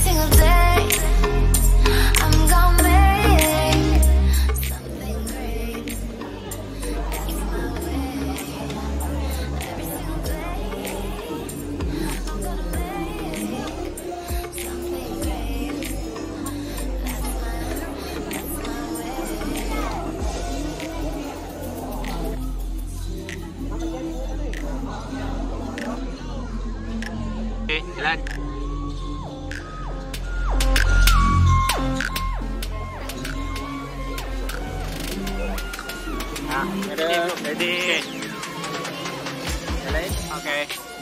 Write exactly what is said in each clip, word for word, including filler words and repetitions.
single day I'm gonna make something great. That's my way. Every single day I'm gonna make something great. That's my, that's my way. Okay, jalan. Nah, ada ready. Jalan. Okay.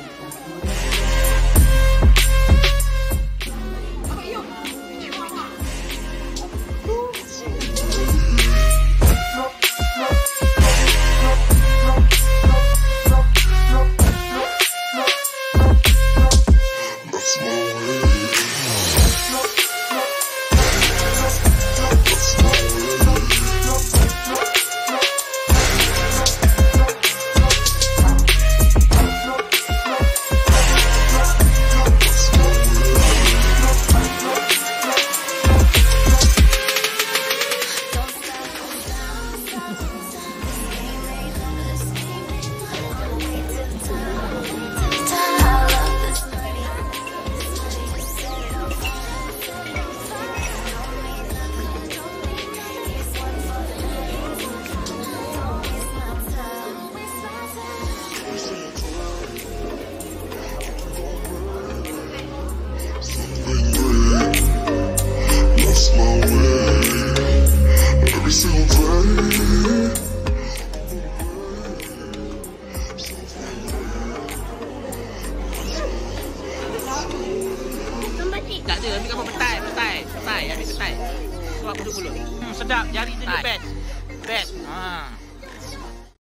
Tak ada, ambil gambar petai, petai, petai, ambil petai. Suap duduk mulut. Hmm, sedap, jari tu dia best. Best. Ha.